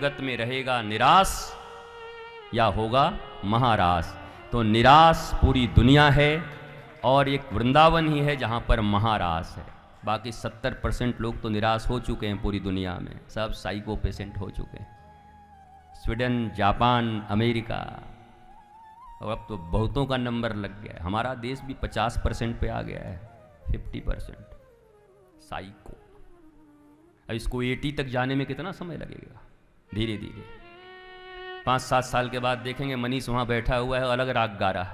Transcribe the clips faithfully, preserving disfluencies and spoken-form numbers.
जगत में रहेगा निराश या होगा महारास। तो निराश पूरी दुनिया है और एक वृंदावन ही है जहाँ पर महारास है। बाकी सत्तर परसेंट लोग तो निराश हो चुके हैं पूरी दुनिया में, सब साइको पेशेंट हो चुके हैं। स्वीडन, जापान, अमेरिका, और अब तो बहुतों का नंबर लग गया है। हमारा देश भी पचास परसेंट पे आ गया है, फिफ्टी परसेंट साइको। अब इसको अस्सी तक जाने में कितना समय लगेगा? धीरे धीरे पाँच सात साल के बाद देखेंगे मनीष वहाँ बैठा हुआ है, अलग राग गा रहा है।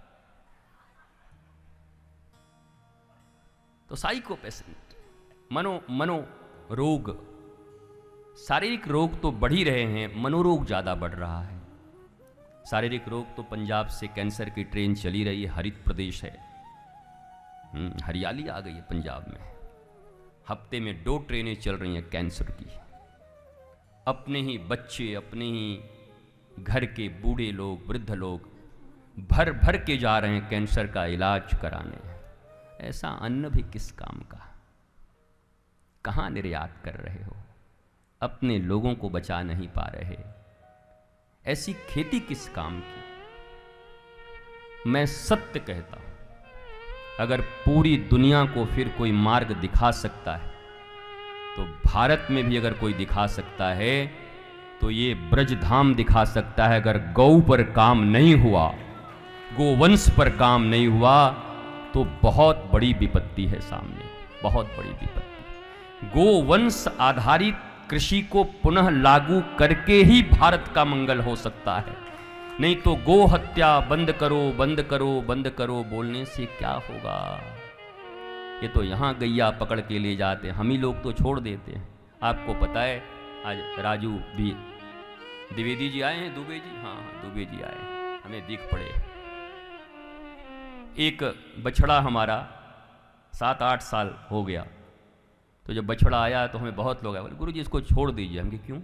तो साइको पेशेंट, मनो मनो रोग, शारीरिक रोग तो बढ़ ही रहे हैं, मनोरोग ज़्यादा बढ़ रहा है। शारीरिक रोग तो पंजाब से कैंसर की ट्रेन चली रही है, हरित प्रदेश है, हरियाली आ गई है पंजाब में। हफ्ते में दो ट्रेनें चल रही हैं कैंसर की। अपने ही बच्चे, अपने ही घर के बूढ़े लोग, वृद्ध लोग भर भर के जा रहे हैं कैंसर का इलाज कराने। ऐसा अन्न भी किस काम का? कहाँ निर्यात कर रहे हो? अपने लोगों को बचा नहीं पा रहे। ऐसी खेती किस काम की? मैं सत्य कहता हूं, अगर पूरी दुनिया को फिर कोई मार्ग दिखा सकता है तो भारत में भी अगर कोई दिखा सकता है तो ये ब्रजधाम दिखा सकता है। अगर गौ पर काम नहीं हुआ, गोवंश पर काम नहीं हुआ, तो बहुत बड़ी विपत्ति है सामने, बहुत बड़ी विपत्ति। गोवंश आधारित कृषि को पुनः लागू करके ही भारत का मंगल हो सकता है। नहीं तो गो हत्या बंद करो, बंद करो, बंद करो बोलने से क्या होगा? ये तो यहाँ गैया पकड़ के ले जाते हैं, हम ही लोग तो छोड़ देते हैं। आपको पता है आज राजू भी द्विवेदी जी आए हैं, दुबे जी, हाँ हाँ दुबे जी आए हैं, हमें दिख पड़े। एक बछड़ा हमारा सात आठ साल हो गया, तो जब बछड़ा आया तो हमें बहुत लोग आए, बोले गुरु जी इसको छोड़ दीजिए। हम कि क्यों?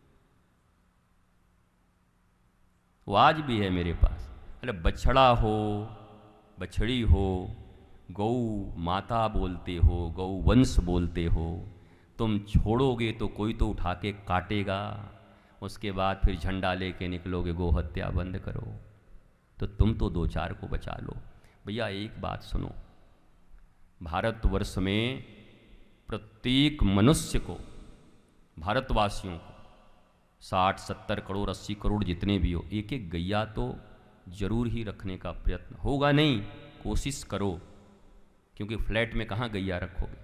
वो आज भी है मेरे पास। अरे बछड़ा हो, बछड़ी हो, गौ माता बोलते हो, गौ वंश बोलते हो, तुम छोड़ोगे तो कोई तो उठा के काटेगा, उसके बाद फिर झंडा लेके निकलोगे गौ हत्या बंद करो। तो तुम तो दो चार को बचा लो। भैया एक बात सुनो, भारतवर्ष में प्रत्येक मनुष्य को, भारतवासियों को साठ सत्तर करोड़ अस्सी करोड़ जितने भी हो, एक एक गैया तो जरूर ही रखने का प्रयत्न होगा। नहीं, कोशिश करो, क्योंकि फ्लैट में कहाँ गैया रखोगे।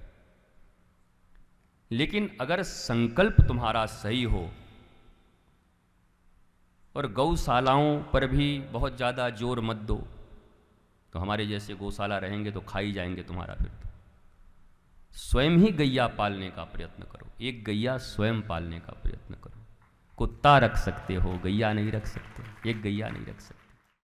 लेकिन अगर संकल्प तुम्हारा सही हो, और गौशालाओं पर भी बहुत ज़्यादा जोर मत दो, तो हमारे जैसे गौशाला रहेंगे तो खा ही जाएंगे तुम्हारा। फिर तो स्वयं ही गैया पालने का प्रयत्न करो, एक गैया स्वयं पालने का प्रयत्न करो। कुत्ता रख सकते हो, गैया नहीं रख सकते, एक गैया नहीं रख सकते।